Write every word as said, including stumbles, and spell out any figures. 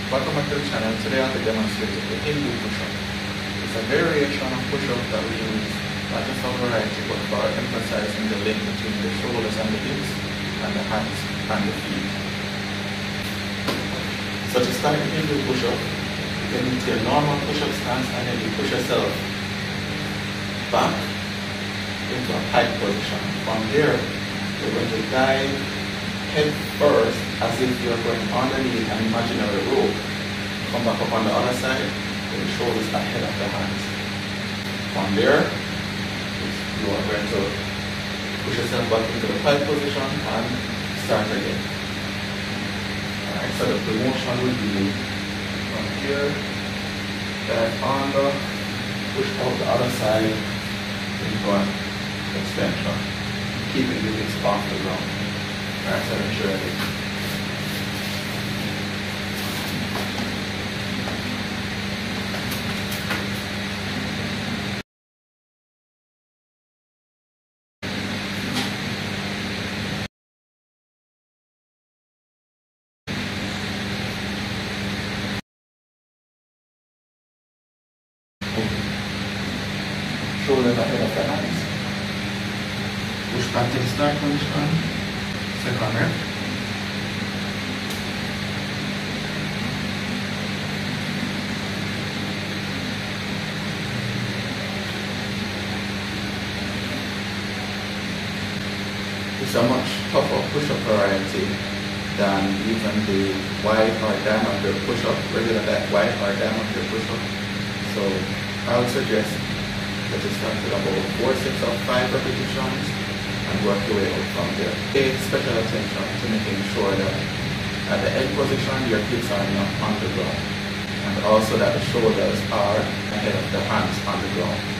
Welcome back to the channel. Today I'll be demonstrating the Hindu push-up. It's a variation of push-up that we use not just for variety but for emphasizing the link between the shoulders and the hips and the hands and the feet. So to start the Hindu push-up, you can use your normal push-up stance and then you push yourself back into a pike position. From there, you're going to dive head first as if you're going underneath an imaginary rope. Come back up on the other side with the shoulders ahead of the hands. From there, you are going to push yourself back into the pike position and start again. Alright, so the motion will be from here, dive under, push out the other side into an extension, keeping the hips off the ground. Alright, so make sure I do. Shoulders ahead of the hands. Push back to the start position. Second rep. It's a much tougher push-up variety than even the wide or diameter push-up, regular wide or diameter push-up. So I would suggest that you start with about four sets of five repetitions and work your way out from there. Pay special attention to making sure that at the end position your hips are not on the ground, and also that the shoulders are ahead of the hands on the ground.